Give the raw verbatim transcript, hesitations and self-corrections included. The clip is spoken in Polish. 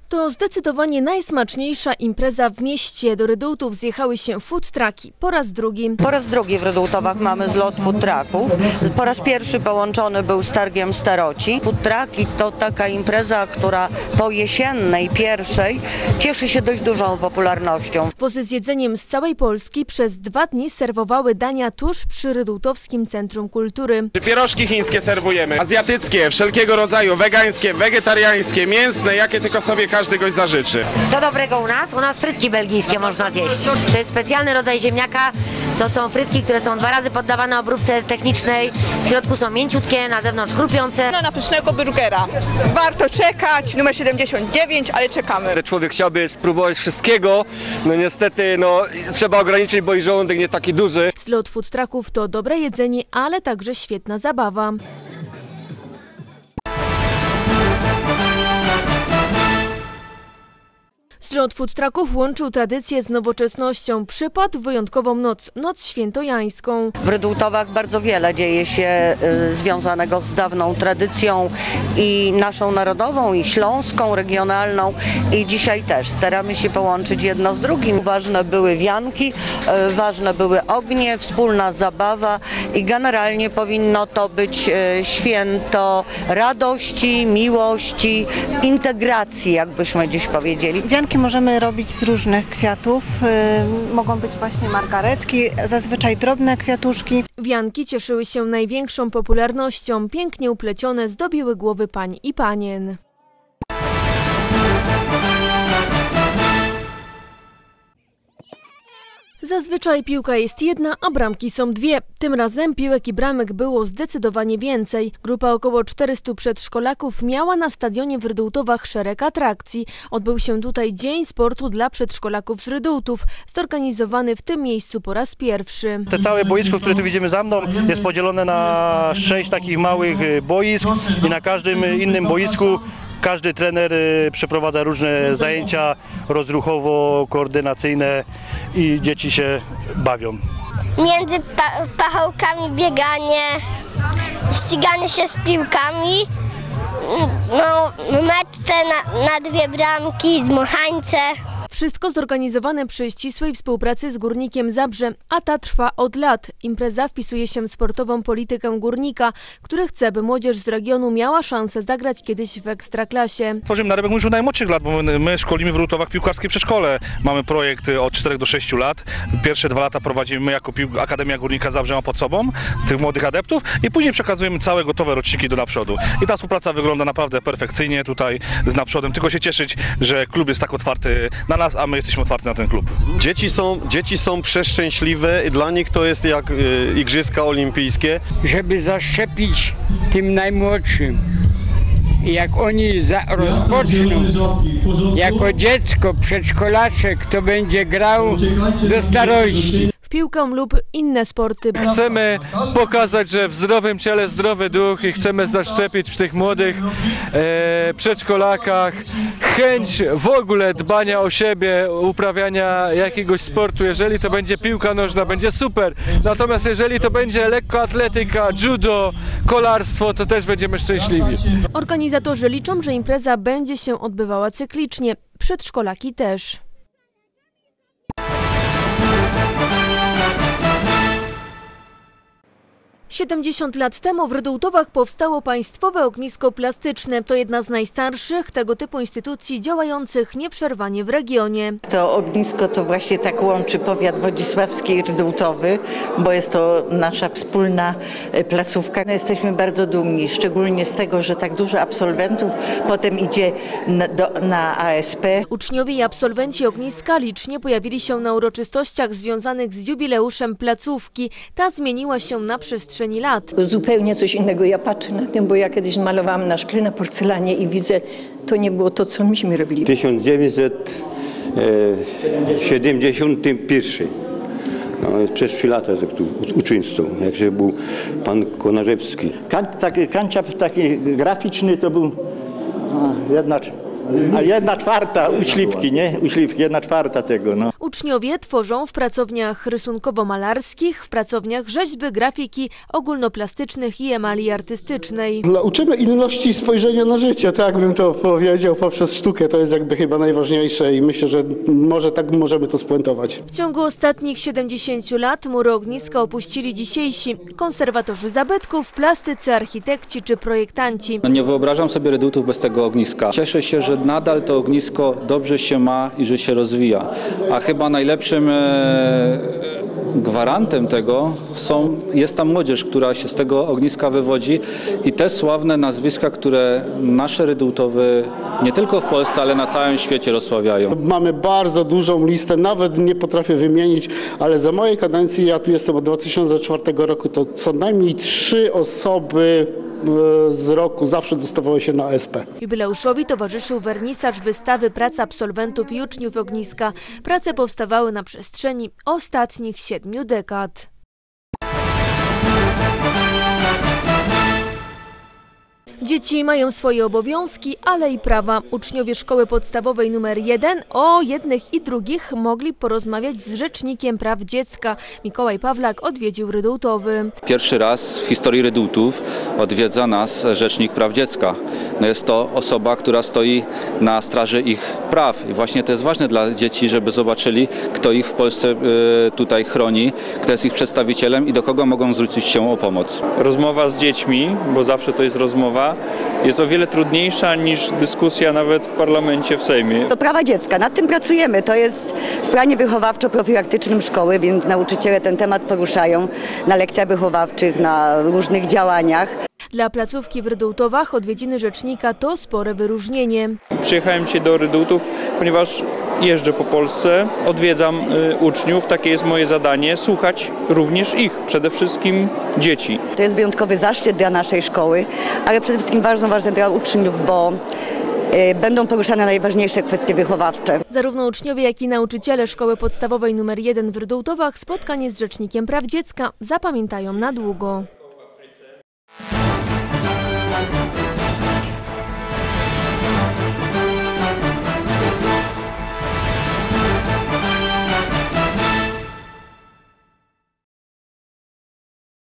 To zdecydowanie najsmaczniejsza impreza w mieście. Do Rydułtów zjechały się food trucki po raz drugi. Po raz drugi w Rydułtowach mamy zlot food trucków. Po raz pierwszy połączony był z targiem Staroci. Food trucki to taka impreza, która po jesiennej pierwszej cieszy się dość dużą popularnością. Wozy z jedzeniem z całej Polski przez dwa dni serwowały dania tuż przy Rydułtowskim Centrum Kultury. Pierożki chińskie serwujemy, azjatyckie, wszelkiego rodzaju, wegańskie, wegetariańskie, mięsne, jakie tylko sobie każdy gość zażyczy. Co dobrego u nas? U nas frytki belgijskie można zjeść. To jest specjalny rodzaj ziemniaka. To są frytki, które są dwa razy poddawane obróbce technicznej. W środku są mięciutkie, na zewnątrz chrupiące. No, na pysznego burgera. Warto czekać, numer siedemdziesiąt dziewięć, ale czekamy. Człowiek chciałby spróbować wszystkiego, no niestety no, trzeba ograniczyć, bo i żołądek nie taki duży. Zlot food trucków to dobre jedzenie, ale także świetna zabawa. Zlot food trucków łączył tradycję z nowoczesnością. Przypadł w wyjątkową noc, noc świętojańską. W Rydułtowach bardzo wiele dzieje się y, związanego z dawną tradycją i naszą narodową, i śląską, regionalną. I dzisiaj też staramy się połączyć jedno z drugim. Ważne były wianki, y, ważne były ognie, wspólna zabawa i generalnie powinno to być y, święto radości, miłości, integracji, jakbyśmy dziś powiedzieli. Wianki możemy robić z różnych kwiatów. Yy, mogą być właśnie margaretki, zazwyczaj drobne kwiatuszki. Wianki cieszyły się największą popularnością. Pięknie uplecione zdobiły głowy pań i panien. Zazwyczaj piłka jest jedna, a bramki są dwie. Tym razem piłek i bramek było zdecydowanie więcej. Grupa około czterystu przedszkolaków miała na stadionie w Rydułtowach szereg atrakcji. Odbył się tutaj Dzień Sportu dla Przedszkolaków z Rydułtów, zorganizowany w tym miejscu po raz pierwszy. Te całe boisko, które tu widzimy za mną, jest podzielone na sześć takich małych boisk i na każdym innym boisku każdy trener przeprowadza różne zajęcia rozruchowo-koordynacyjne i dzieci się bawią. Między pa pachołkami bieganie, ściganie się z piłkami, no, meczce na, na dwie bramki, dmuchańce. Wszystko zorganizowane przy ścisłej współpracy z Górnikiem Zabrze, a ta trwa od lat. Impreza wpisuje się w sportową politykę Górnika, który chce, by młodzież z regionu miała szansę zagrać kiedyś w Ekstraklasie. Tworzymy narebek już od najmłodszych lat, bo my szkolimy w Rydułtowach piłkarskie przedszkole. Mamy projekt od czterech do sześciu lat. Pierwsze dwa lata prowadzimy my jako Akademia Górnika Zabrze ma pod sobą tych młodych adeptów i później przekazujemy całe gotowe roczniki do naprzódu. I ta współpraca wygląda naprawdę perfekcyjnie tutaj z naprzodem. Tylko się cieszyć, że klub jest tak otwarty na nas, a my jesteśmy otwarci na ten klub. Dzieci są, dzieci są przeszczęśliwe i dla nich to jest jak y, Igrzyska Olimpijskie. Żeby zaszczepić tym najmłodszym. I jak oni za, rozpoczną jako dziecko, przedszkolaczek, to będzie grał do starości. W piłkę lub inne sporty. Chcemy pokazać, że w zdrowym ciele zdrowy duch i chcemy zaszczepić w tych młodych e, przedszkolakach chęć w ogóle dbania o siebie, uprawiania jakiegoś sportu. Jeżeli to będzie piłka nożna, będzie super. Natomiast jeżeli to będzie lekkoatletyka, judo, kolarstwo, to też będziemy szczęśliwi. Organizatorzy liczą, że impreza będzie się odbywała cyklicznie. Przedszkolaki też. siedemdziesiąt lat temu w Rydułtowach powstało Państwowe Ognisko Plastyczne. To jedna z najstarszych tego typu instytucji działających nieprzerwanie w regionie. To ognisko to właśnie tak łączy powiat wodzisławski i Rydułtowy, bo jest to nasza wspólna placówka. No, jesteśmy bardzo dumni, szczególnie z tego, że tak dużo absolwentów potem idzie na, do, na A S P. Uczniowie i absolwenci ogniska licznie pojawili się na uroczystościach związanych z jubileuszem placówki. Ta zmieniła się na przestrzeni lat. Zupełnie coś innego. Ja patrzę na tym, bo ja kiedyś malowałam na szkle, na porcelanie i widzę, to nie było to, co myśmy robili. tysiąc dziewięćset siedemdziesiąty pierwszy. No, przez trzy lata tu uczęstał, jak był pan Konarzewski. Taki kanciap taki graficzny to był a, jedna, a jedna czwarta uśliwki, nie? Uśliwki, jedna czwarta tego. No. Uczniowie tworzą w pracowniach rysunkowo-malarskich, w pracowniach rzeźby, grafiki, ogólnoplastycznych i emalii artystycznej. Uczymy inności spojrzenia na życie, tak bym to powiedział, poprzez sztukę. To jest jakby chyba najważniejsze i myślę, że może tak możemy to spuentować. W ciągu ostatnich siedemdziesięciu lat mury ogniska opuścili dzisiejsi konserwatorzy zabytków, plastycy, architekci czy projektanci. No nie wyobrażam sobie reduktów bez tego ogniska. Cieszę się, że nadal to ognisko dobrze się ma i że się rozwija. A chyba najlepszym e, gwarantem tego są, jest ta młodzież, która się z tego ogniska wywodzi i te sławne nazwiska, które nasze reduktowy nie tylko w Polsce, ale na całym świecie rozsławiają. Mamy bardzo dużą listę, nawet nie potrafię wymienić, ale za mojej kadencji, ja tu jestem od dwa tysiące czwartego roku, to co najmniej trzy osoby z roku zawsze dostawały się na S P. Jubileuszowi towarzyszył wernisaż wystawy prac absolwentów i uczniów ogniska. Prace powstawały na przestrzeni ostatnich siedmiu dekad. Dzieci mają swoje obowiązki, ale i prawa. Uczniowie szkoły podstawowej numer jeden o jednych i drugich mogli porozmawiać z Rzecznikiem Praw Dziecka. Mikołaj Pawlak odwiedził Rydułtowy. Pierwszy raz w historii Rydułtów odwiedza nas Rzecznik Praw Dziecka. No jest to osoba, która stoi na straży ich praw i właśnie to jest ważne dla dzieci, żeby zobaczyli, kto ich w Polsce tutaj chroni, kto jest ich przedstawicielem i do kogo mogą zwrócić się o pomoc. Rozmowa z dziećmi, bo zawsze to jest rozmowa, jest o wiele trudniejsza niż dyskusja nawet w parlamencie, w Sejmie. To prawa dziecka, nad tym pracujemy. To jest w planie wychowawczo-profilaktycznym szkoły, więc nauczyciele ten temat poruszają na lekcjach wychowawczych, na różnych działaniach. Dla placówki w Rydułtowach odwiedziny rzecznika to spore wyróżnienie. Przyjechałem dzisiaj do Rydułtów, ponieważ jeżdżę po Polsce, odwiedzam y, uczniów, takie jest moje zadanie, słuchać również ich, przede wszystkim dzieci. To jest wyjątkowy zaszczyt dla naszej szkoły, ale przede wszystkim ważną, ważne dla uczniów, bo y, będą poruszane najważniejsze kwestie wychowawcze. Zarówno uczniowie, jak i nauczyciele szkoły podstawowej numer jeden w Rydułtowach spotkanie z Rzecznikiem Praw Dziecka zapamiętają na długo.